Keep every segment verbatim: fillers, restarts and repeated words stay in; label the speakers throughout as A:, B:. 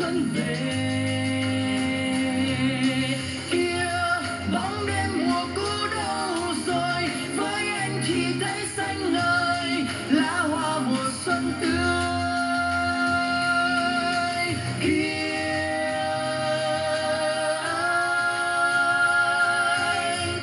A: xuân về. Kia bóng đêm mùa cũ đâu rồi, với anh chỉ thấy xanh ngời lá hoa mùa xuân tươi. Kia anh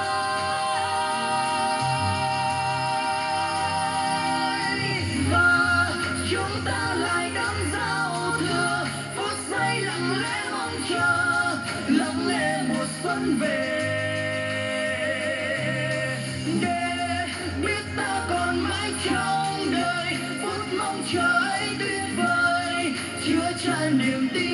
A: tới và chúng ta lại đón giao thừa, phút giây lặng lẽ mong chờ, lặng lẽ mùa xuân về. Để biết ta còn mãi trong đời phút mong chờ ấy tuyệt vời, chứa chan niềm tin.